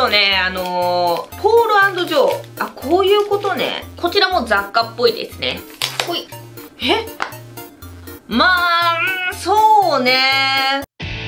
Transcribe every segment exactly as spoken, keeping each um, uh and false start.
とね、あのー、ポール&ジョー。あ、こういうことね。こちらも雑貨っぽいですね。ほい。えまあ、うん、そうね。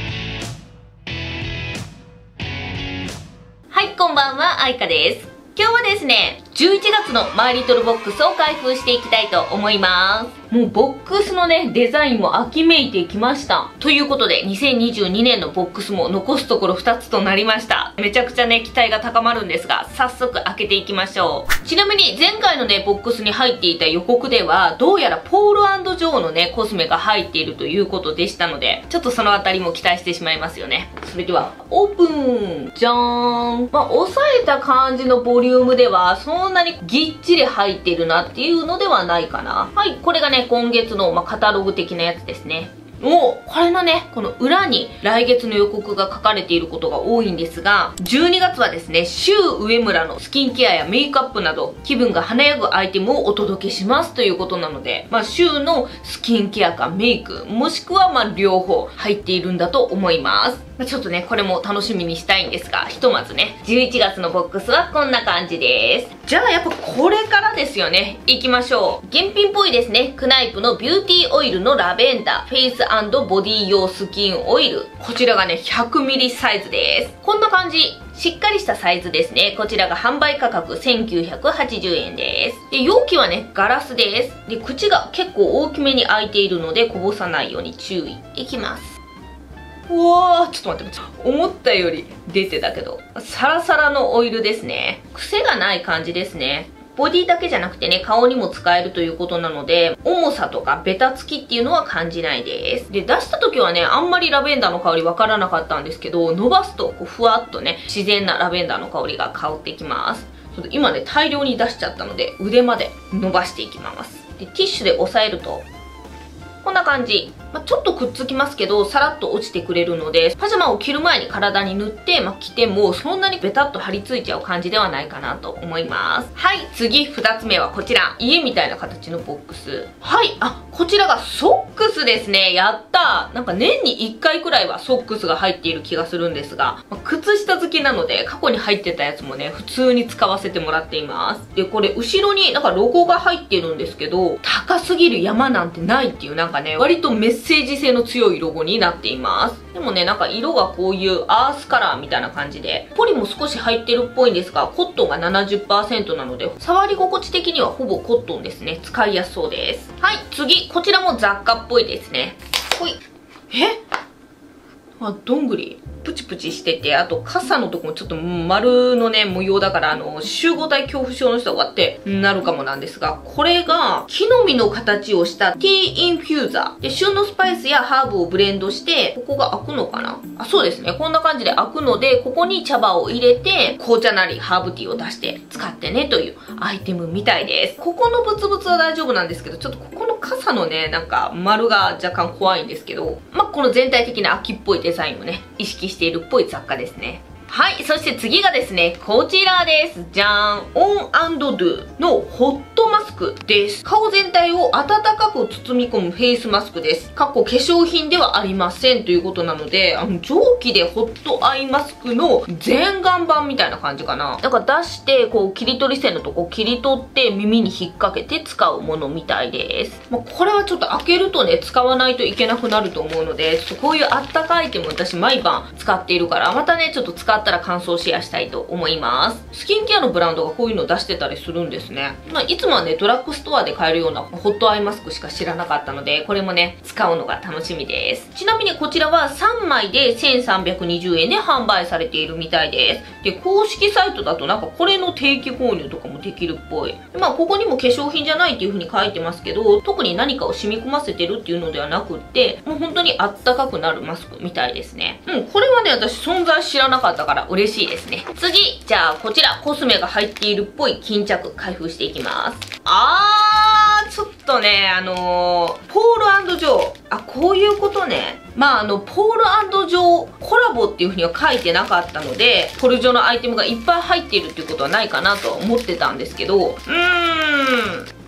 はい、こんばんは、あいかです。今日はですね、じゅういちがつのマイリトルボックスを開封していきたいと思います。もうボックスのね、デザインも秋めいてきました。ということで、にせんにじゅうにねんのボックスも残すところふたつとなりました。めちゃくちゃね、期待が高まるんですが、早速開けていきましょう。ちなみに前回のね、ボックスに入っていた予告では、どうやらポール&ジョーのね、コスメが入っているということでしたので、ちょっとそのあたりも期待してしまいますよね。それでは、オープンじゃーん。まあ、抑えた感じのボリュームでは、そんなにぎっちり入っているなっていうのではないかな。はい、これがね、今月の、まあ、カタログ的なやつですね。おこれのね、この裏に来月の予告が書かれていることが多いんですが、じゅうにがつはですね、シュウ上村のスキンケアやメイクアップなど、気分が華やぐアイテムをお届けしますということなので、まあ、シュウのスキンケアかメイク、もしくはまあ両方入っているんだと思います。まあ、ちょっとね、これも楽しみにしたいんですが、ひとまずね、じゅういちがつのボックスはこんな感じです。じゃあやっぱこれからですよね。いきましょう。現品っぽいですね。クナイプのビューティーオイルのラベンダー、フェイス&ボディ用スキンオイル。こちらがね、ひゃくミリサイズです。こんな感じ。しっかりしたサイズですね。こちらが販売価格せんきゅうひゃくはちじゅうえんです。で、容器はね、ガラスです。で、口が結構大きめに開いているので、こぼさないように注意。いきます。うわー、ちょっと待って、思ったより出てたけど、サラサラのオイルですね。癖がない感じですね。ボディだけじゃなくてね、顔にも使えるということなので、重さとかベタつきっていうのは感じないです。で、出した時はね、あんまりラベンダーの香りわからなかったんですけど、伸ばすとこうふわっとね、自然なラベンダーの香りが香ってきます。ちょっと今ね、大量に出しちゃったので、腕まで伸ばしていきます。で、ティッシュで押さえると、こんな感じ。まあ、ちょっとくっつきますけど、さらっと落ちてくれるので、パジャマを着る前に体に塗って、まあ、着てもそんなにベタっと張り付いちゃう感じではないかなと思います。はい、次ふたつめはこちら。家みたいな形のボックス。はい、あ、こちらがソックスですね。やったー。なんか年にいっかいくらいはソックスが入っている気がするんですが、まあ、靴下好きなので、過去に入ってたやつもね、普通に使わせてもらっています。で、これ後ろになんかロゴが入ってるんですけど、高すぎる山なんてないっていうなんかね、割とメッセージ性の強いロゴになっています。でもね、なんか色がこういうアースカラーみたいな感じで、ポリも少し入ってるっぽいんですが、コットンが ななじゅっパーセント なので、触り心地的にはほぼコットンですね。使いやすそうです。はい、次。こちらも雑貨っぽいですね。ほい。えあ、どんぐりプチプチしてて、あと傘のとこもちょっと丸のね、模様だから、あの、集合体恐怖症の人がってなるかもなんですが、これが木の実の形をしたティーインフューザー。で、旬のスパイスやハーブをブレンドして、ここが開くのかなあ、そうですね。こんな感じで開くので、ここに茶葉を入れて、紅茶なりハーブティーを出して使ってねというアイテムみたいです。ここのブツブツは大丈夫なんですけど、ちょっとここの傘のね、なんか丸が若干怖いんですけど、まあ、この全体的な秋っぽいデザインをね、意識しているっぽい雑貨ですね。はい、そして次がですね、こちらです。じゃーん。オン&ドゥのホットマスクです。顔全体を温かく包み込むフェイスマスクです。かっこ化粧品ではありませんということなので、あの、蒸気でホットアイマスクの全顔版みたいな感じかな。なんか出して、こう、切り取り線のとこ切り取って耳に引っ掛けて使うものみたいです。まあ、これはちょっと開けるとね、使わないといけなくなると思うので、ちょっとこういうあったかいアイテム私毎晩使っているから、またね、ちょっと使ってあったら感想シェアしたいと思います。スキンケアのブランドがこういうの出してたりするんですね。まあ、いつもはね、ドラッグストアで買えるようなホットアイマスクしか知らなかったので、これもね、使うのが楽しみです。ちなみにこちらはさんまいでせんさんびゃくにじゅうえんで販売されているみたいです。で、公式サイトだとなんかこれの定期購入とかもできるっぽい。で、まあ、ここにも化粧品じゃないっていう風に書いてますけど、特に何かを染み込ませてるっていうのではなくって、もう本当にあったかくなるマスクみたいですね。うん、これはね、私存在知らなかったから嬉しいですね。次、じゃあこちらコスメが入っているっぽい巾着開封していきます。あー、ちょっとね、あのー、ポール&ジョー。あ、こういうことね。まあ、あの、ポール&ジョーコラボっていう風には書いてなかったので、ポルジョのアイテムがいっぱい入っているっていうことはないかなとは思ってたんですけど、うーん。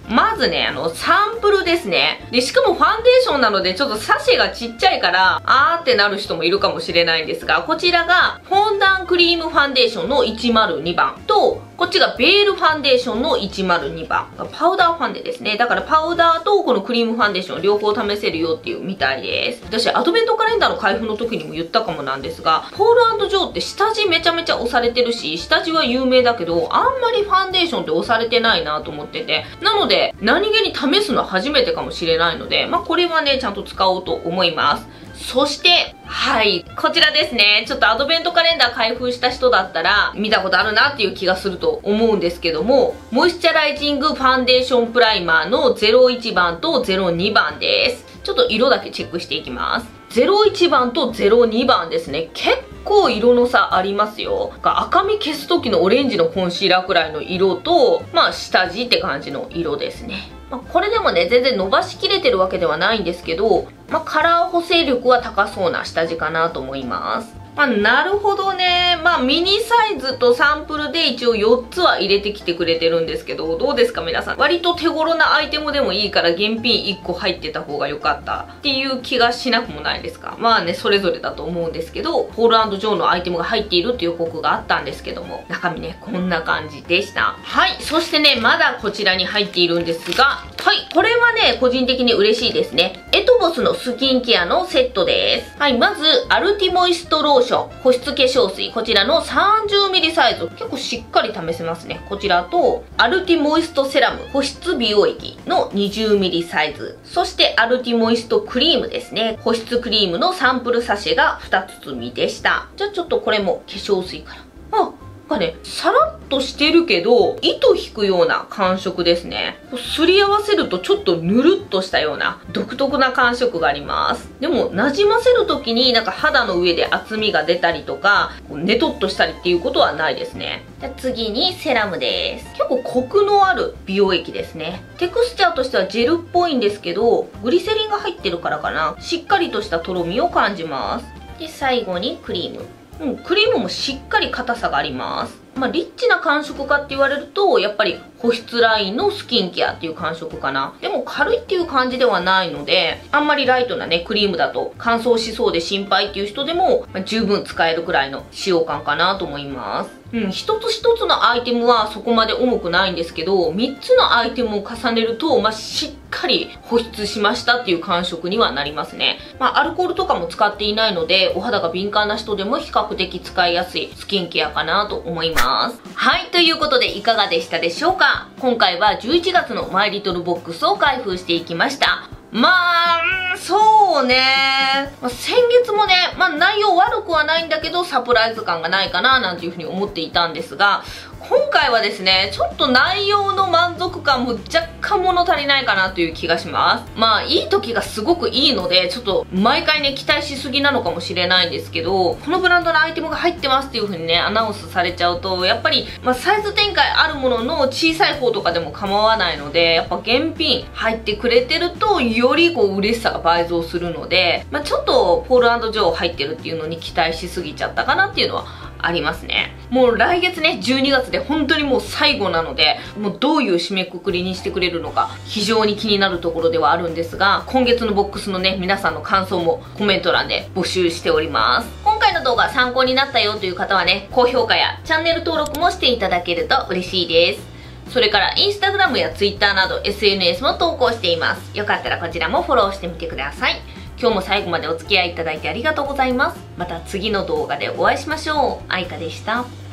まずね、あの、サンプルですね。で、しかもファンデーションなので、ちょっとサシェがちっちゃいから、あーってなる人もいるかもしれないんですが、こちらが、フォンダンクリームファンデーションのいちまるにばんと、こっちがベールファンデーションのいちまるにばん。パウダーファンデですね。だからパウダーとこのクリームファンデーション両方試せるよっていうみたいです。私、アドベントカレンダーの開封の時にも言ったかもなんですが、ポール&ジョーって下地めちゃめちゃ押されてるし、下地は有名だけど、あんまりファンデーションって押されてないなと思ってて。なので、何気に試すのは初めてかもしれないので、まあこれはね、ちゃんと使おうと思います。そして、はい、こちらですね。ちょっとアドベントカレンダー開封した人だったら、見たことあるなっていう気がすると思うんですけども、モイスチャライジングファンデーションプライマーのゼロいちばんとゼロにばんです。ちょっと色だけチェックしていきます。ゼロいちばんとゼロにばんですね。結構色の差ありますよ。赤み消す時のオレンジのコンシーラーくらいの色と、まあ下地って感じの色ですね。まあ、これでもね、全然伸ばしきれてるわけではないんですけど、まあ、カラー補正力は高そうな下地かなと思います。まあ、なるほどね。まあ、ミニサイズとサンプルで一応よっつは入れてきてくれてるんですけど、どうですか皆さん。割と手頃なアイテムでもいいから現品いっこ入ってた方が良かったっていう気がしなくもないですか。まあね、それぞれだと思うんですけど、ポール&ジョーのアイテムが入っているっていう報告があったんですけども、中身ね、こんな感じでした。はい。そしてね、まだこちらに入っているんですが、はい。これはね、個人的に嬉しいですね。エトボスのスキンケアのセットです。はい。まず、アルティモイストローション保湿化粧水、こちらの さんじゅうミリ サイズ、結構しっかり試せますね。こちらとアルティモイストセラム保湿美容液の にじゅうミリ サイズ、そしてアルティモイストクリームですね、保湿クリームのサンプルサシェがにつみでした。じゃあちょっとこれも化粧水から、あなんかね、さらっとしてるけど、糸引くような感触ですね。すり合わせるとちょっとぬるっとしたような独特な感触があります。でも、馴染ませる時になんか肌の上で厚みが出たりとか、ねとっとしたりっていうことはないですね。じゃあ次にセラムです。結構コクのある美容液ですね。テクスチャーとしてはジェルっぽいんですけど、グリセリンが入ってるからかな。しっかりとしたとろみを感じます。で、最後にクリーム。うん、クリームもしっかり硬さがあります。まあ、リッチな感触かって言われると、やっぱり保湿ラインのスキンケアっていう感触かな。でも軽いっていう感じではないので、あんまりライトなね、クリームだと乾燥しそうで心配っていう人でも、まあ、十分使えるくらいの使用感かなと思います。うん、一つ一つのアイテムはそこまで重くないんですけど、みっつのアイテムを重ねると、まあ、しっかり保湿しましたっていう感触にはなりますね。まあ、アルコールとかも使っていないので、お肌が敏感な人でも比較的使いやすいスキンケアかなと思います。はい、ということでいかがでしたでしょうか。今回はじゅういちがつのマイリトルボックスを開封していきました。まあ、そうね。まあ、先月もね、まあ内容悪くはないんだけど、サプライズ感がないかななんていうふうに思っていたんですが、今回はですね、ちょっと内容の満足感も若干物足りないかなという気がします。まあ、いい時がすごくいいので、ちょっと毎回ね、期待しすぎなのかもしれないんですけど、このブランドのアイテムが入ってますっていう風にね、アナウンスされちゃうと、やっぱり、まあ、サイズ展開あるものの小さい方とかでも構わないので、やっぱ現品入ってくれてると、よりこう嬉しさが倍増するので、まあ、ちょっとポール&ジョー入ってるっていうのに期待しすぎちゃったかなっていうのはありますね。もう来月ね、じゅうにがつで本当にもう最後なので、もうどういう締めくくりにしてくれるのか非常に気になるところではあるんですが、今月のボックスのね、皆さんの感想もコメント欄で募集しております。今回の動画参考になったよという方はね、高評価やチャンネル登録もしていただけると嬉しいです。それからインスタグラムやツイッターなど エスエヌエス も投稿しています。よかったらこちらもフォローしてみてください。今日も最後までお付き合いいただいてありがとうございます。また次の動画でお会いしましょう。あいかでした。